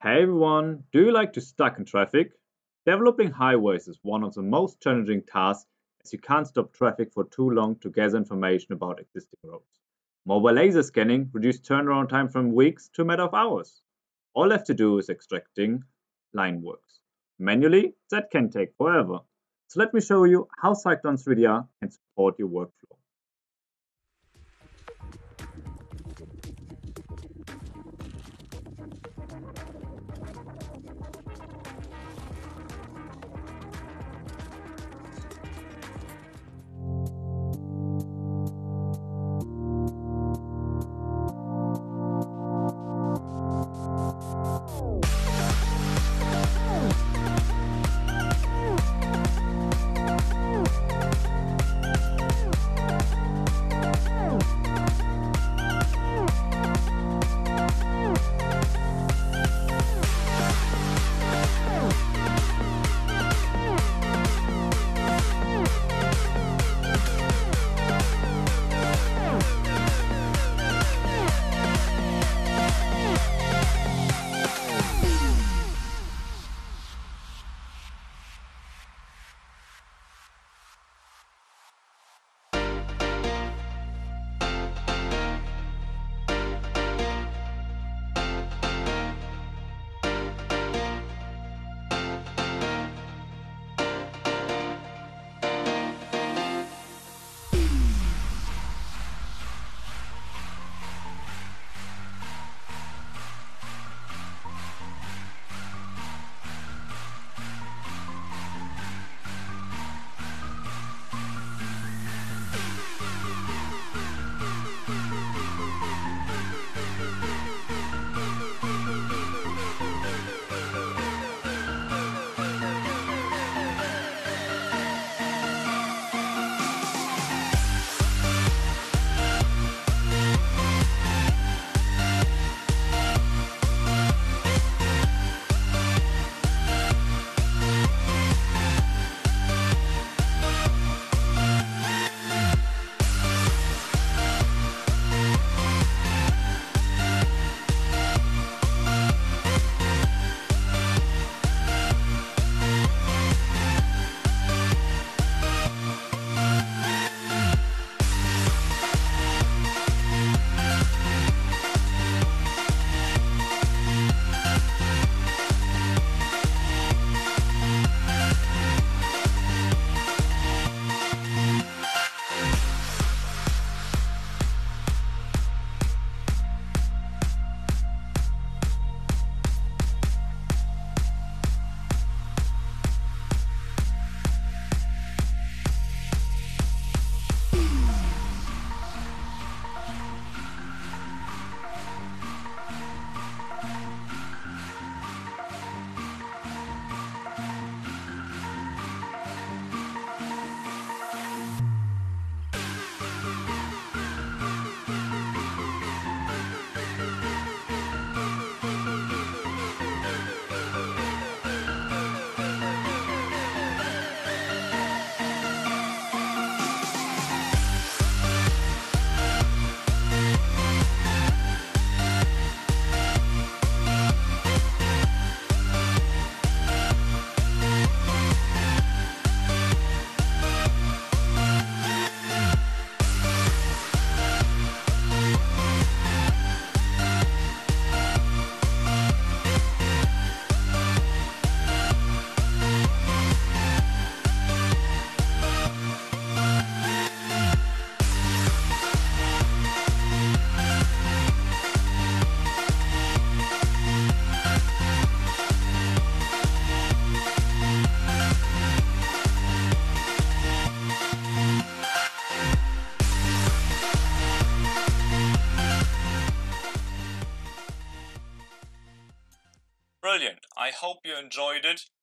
Hey everyone, do you like to stuck in traffic? Developing highways is one of the most challenging tasks as you can't stop traffic for too long to gather information about existing roads. Mobile laser scanning reduced turnaround time from weeks to a matter of hours. All left to do is extracting line works. Manually, that can take forever. So let me show you how Cyclone 3DR can support your workflow. Brilliant. I hope you enjoyed it